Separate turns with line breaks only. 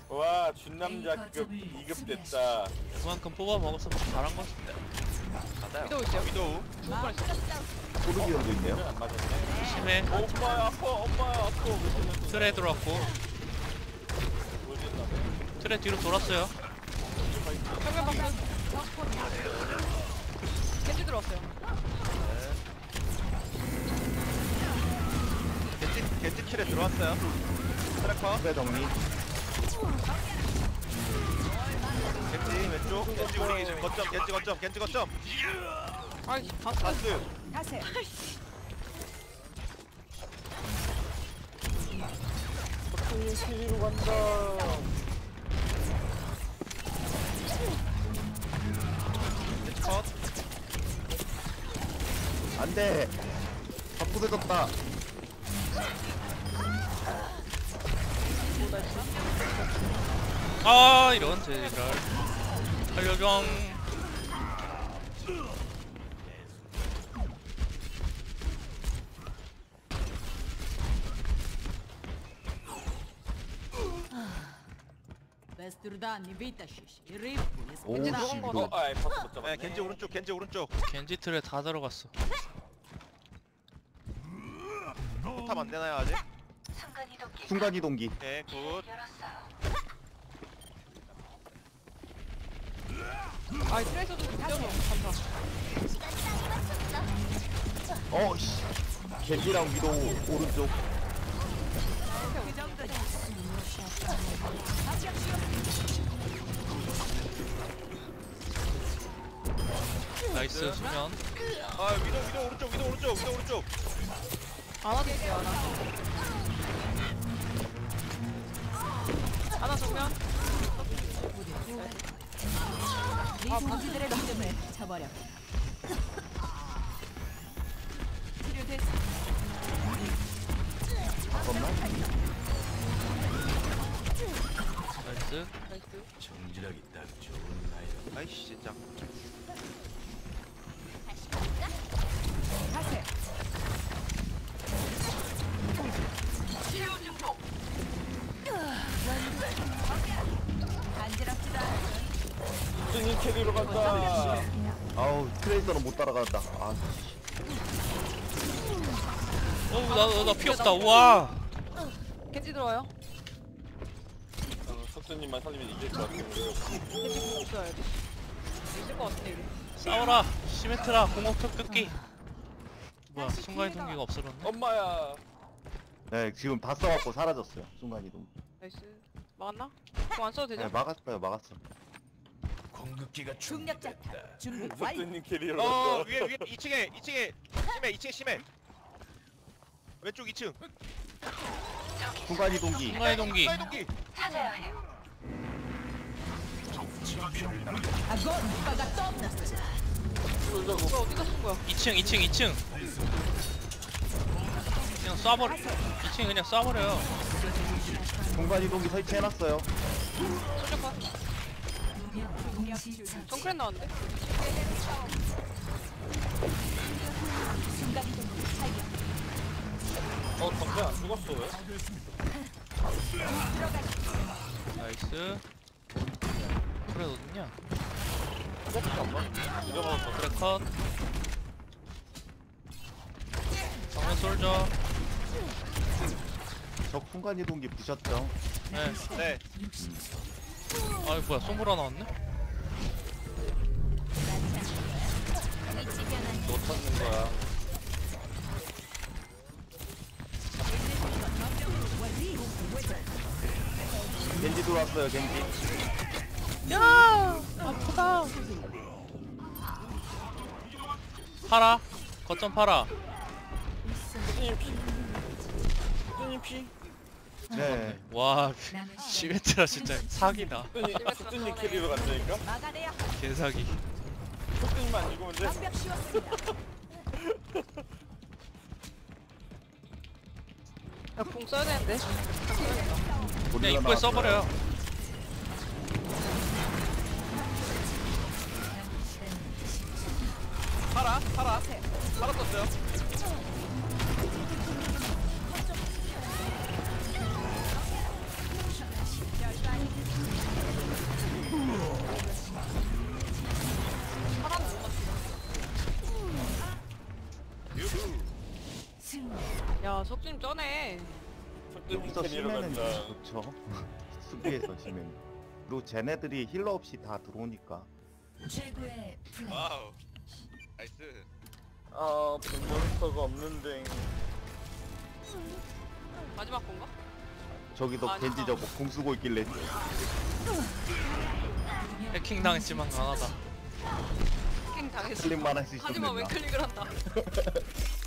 와 준남자급 2급 됐다.
그만큼 뽑아 먹었으면 잘한 것 같은데.
맞아요.
위도우 있어요.
위도우.
소르기온도 있네요.
안 맞았네.
심해.
엄마야 아파 엄마야 아파.
트레 들어왔고
모르겠다.
트레 뒤로 돌았어요.
정면 박스. 겐지 들어왔어요.
겐지 킬에 들어왔어요. 트래커.
그래 정리.
겐지 왼쪽. 겐지 우리 지금 거점. 겐지 거점.
아이, 박스.
바스.
가세요.
박수님 키리로 간다.
겐지 컷.
안돼. 다 부서졌다.
아 이런 제랄. 살려줘.
Без труда не вытащишь. И рыбку не
오
겐지
спрятать.
들어간 거.
씨.
아이 파스 못 잡았네.
네, 겐지 오른쪽. 겐지 오른쪽.
겐지 트레 다 들어갔어.
포탑 안 되나요 아직?
순간 이동기.
네, 굿.
아이, 트레이서도 뛰어서 감사.
씨. 겐지랑 위도 오른쪽.
나이스 수면.
아, 위도 오른쪽.
안아 드릴게요, 안아. 안아 정면.
네 동지들의 믿음을 저버려. 치료됐어.
잠깐만.
나이스.
나이스.
아이씨 진짜.
가세요. 간지럽지도 않아.
박수님 키리로 간다.
아우 트레이서는 못 따라간다. 아.
나 피 없다. 우와.
겐지 들어와요.
석수님만 살리면 이길 것 같아.
겐지 공 있어야 돼. 있을 것 같은데, 이게.
싸워라. 시메트라 공업턱 뜯기. 뭐야 순간 동기가 없어졌네.
엄마야.
네 지금 다 써갖고 사라졌어요. 순간 이동.
나이스. 막았나? 그거 안 써도
네
되죠?
막았어.
중력자 준비 완료.
석수님 키리로 간다.
위에 2층에 심해. 왼쪽 2층.
순간 이동기.
순간 동기.
사이동기.
Огонь по готовности.
이거 어디다 쓴 거야?
2층. 그냥 쏴버려. 2층 그냥 쏴버려요.
순간 이동기 설치해놨어요.
솔직한. 정크랜 나왔는데?
정배 안 죽었어 왜?
나이스. 그래 어딨냐?
죽었지 안 맞? 잊어먹었어.
그래 컷. 정면 솔져.
적 순간 이동기 부셨죠.
네.
네.
아이 뭐야 솜브라 나왔네?
놓쳤는 거야.
겐지 들어왔어요. 겐지.
야 아프다. 팔아. 거점 팔아.
석수님 피.
네.
와 시메트라 진짜 사기다.
석수님 키리로 간다니까?
막아내야
개사기.
석수님만 안 죽으면 돼.
완벽 씌웠습니다.
공 써야 되는데.
그냥 입구에 써버려요.
팔아 떴어요.
야 석준님 쩌네.
석준님
여기서
캐리로
쉬면은
간다.
좋죠. 수비에서 쉬면. 그리고 쟤네들이 힐러 없이 다 들어오니까.
최고의 플레이.
와우. 나이스.
아, 몬스터가 없는데.
마지막 건가?
저기도
아니,
겐지 저거 공 쓰고 있길래
해킹 당했지만 강하다.
해킹 당했어.
클릭만 할수
하지만 왜
있었는데.
클릭을 한다.